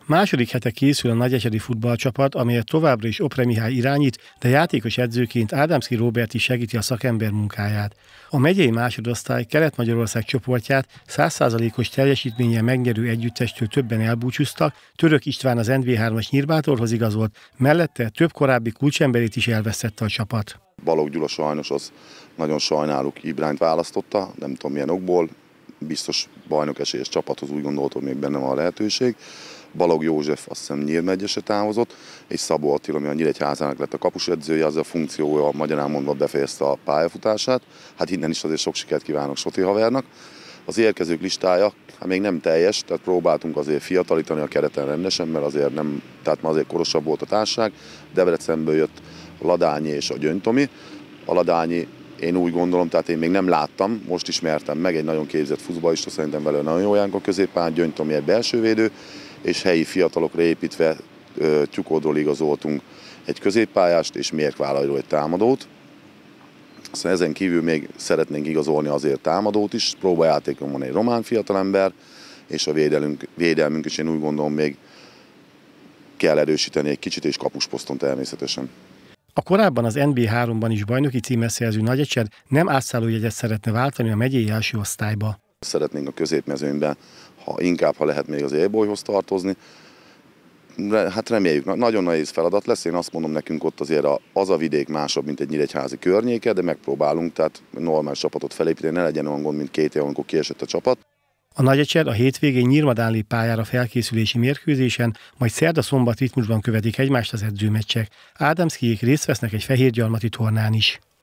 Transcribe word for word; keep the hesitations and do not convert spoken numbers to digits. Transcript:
Második hete készül a nagyecsedi futballcsapat, amelyet továbbra is Opre Mihály irányít, de játékos edzőként Ádámszky Róbert is segíti a szakember munkáját. A megyei másodosztály Kelet-Magyarország csoportját száz százalékos teljesítménnyel megnyerő együttestől többen elbúcsúztak, Török István az en vé hármas Nyírbátorhoz igazolt, mellette több korábbi kulcsemberét is elvesztette a csapat. Balogh Gyula sajnos az nagyon sajnáluk Ibrányt választotta, nem tudom milyen okból, biztos bajnokesélyes csapathoz úgy gondoltam, hogy még benne van a lehetőség. Balogh József azt hiszem Nyír megyese távozott, és Szabó Attila, ami a Nyíregyházának lett a kapusedzője, az a funkciója magyarán mondva befejezte a pályafutását. Hát innen is azért sok sikert kívánok Soti havernak. Az érkezők listája hát még nem teljes, tehát próbáltunk azért fiatalítani a kereten rendesen, mert azért nem, tehát ma azért korosabb volt a társaság. Debrecenből jött a Ladányi és a Gyöngytomi. A Ladányi én úgy gondolom, tehát én még nem láttam, most ismertem meg, egy nagyon képzett futballista, szerintem vele nagyon jó járunk a középpályán, Gyöngytomi egy belsővédő, és helyi fiatalokra építve Tyukodról igazoltunk egy középpályást, és Mérkválairól egy támadót. Aztán ezen kívül még szeretnénk igazolni azért támadót is, próbajátékon van egy román fiatalember, és a védelmünk, védelmünk is én úgy gondolom még kell erősíteni egy kicsit, és kapusposzton természetesen. A korábban az en bé háromban is bajnoki címet szerző Nagyecsed nem átszállójegyet szeretne váltani a megyei első osztályba. Szeretnénk a középmezőnyben, ha inkább, ha lehet még az élbolyhoz tartozni. Hát reméljük, nagyon nehéz feladat lesz, én azt mondom, nekünk ott azért az a vidék másabb, mint egy nyíregyházi környéke, de megpróbálunk, tehát normális csapatot felépíteni, ne legyen olyan gond, mint két év, amikor kiesett a csapat. A Nagyecsed a hétvégén Nyírmadán lép pályára felkészülési mérkőzésen, majd szerda-szombat ritmusban követik egymást az edzőmeccsek. Ádámszkyék részt vesznek egy fehérgyarmati tornán is.